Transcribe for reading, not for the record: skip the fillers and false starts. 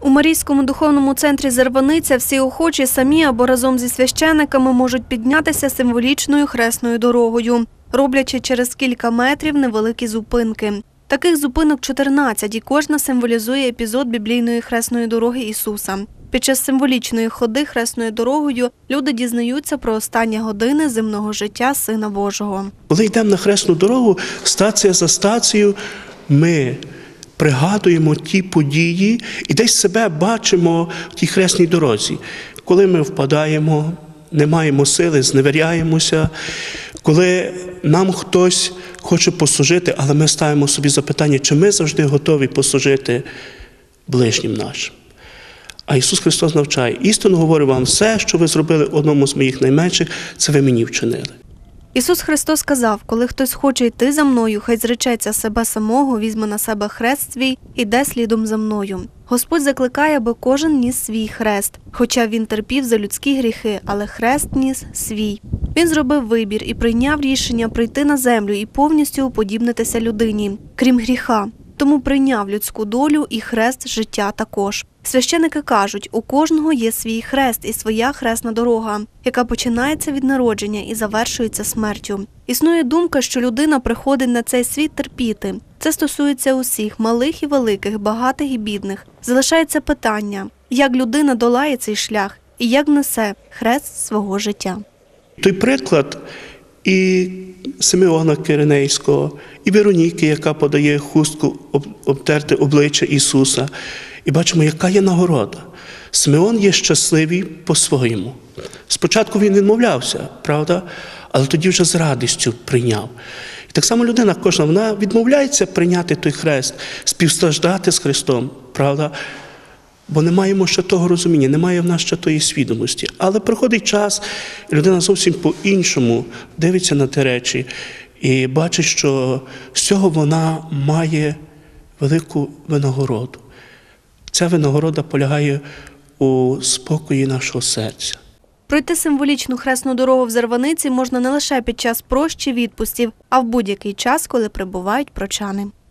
У Марійському духовному центрі «Зарваниця» всі охочі самі або разом зі священиками можуть піднятися символічною хресною дорогою, роблячи через кілька метрів невеликі зупинки. Таких зупинок 14, і кожна символізує епізод біблійної хресної дороги Ісуса. Під час символічної ходи хресною дорогою люди дізнаються про останні години земного життя Сина Божого. Коли йдемо на хресну дорогу, стація за стацією, ми пригадуємо ті події і десь себе бачимо в тій хресній дорозі. Коли ми впадаємо, не маємо сили, зневіряємося, коли нам хтось хоче послужити, але ми ставимо собі запитання, чи ми завжди готові послужити ближнім нашим. А Ісус Христос навчає: істинно говорю вам, все, що ви зробили одному з моїх найменших, це ви мені вчинили. Ісус Христос сказав: коли хтось хоче йти за мною, хай зречеться себе самого, візьме на себе хрест свій, іде слідом за мною. Господь закликає, аби кожен ніс свій хрест. Хоча Він терпів за людські гріхи, але хрест ніс свій. Він зробив вибір і прийняв рішення прийти на землю і повністю уподібнитися людині, крім гріха. Тому прийняв людську долю і хрест життя також. Священики кажуть, у кожного є свій хрест і своя хресна дорога, яка починається від народження і завершується смертю. Існує думка, що людина приходить на цей світ терпіти. Це стосується усіх, малих і великих, багатих і бідних. Залишається питання, як людина долає цей шлях і як несе хрест свого життя. Той приклад і Симеона Киринейського, і Вероніки, яка подає хустку обтерти обличчя Ісуса. І бачимо, яка є нагорода. Симеон є щасливий по-своєму. Спочатку він відмовлявся, правда? Але тоді вже з радістю прийняв. І так само людина кожна, вона відмовляється прийняти той хрест, співстраждати з Христом, правда? Бо не маємо ще того розуміння, немає в нас ще тої свідомості. Але проходить час, і людина зовсім по-іншому дивиться на ті речі і бачить, що з цього вона має велику винагороду. Ця винагорода полягає у спокої нашого серця. Пройти символічну хресну дорогу в Зарваниці можна не лише під час прощ чи відпустів, а в будь-який час, коли прибувають прочани.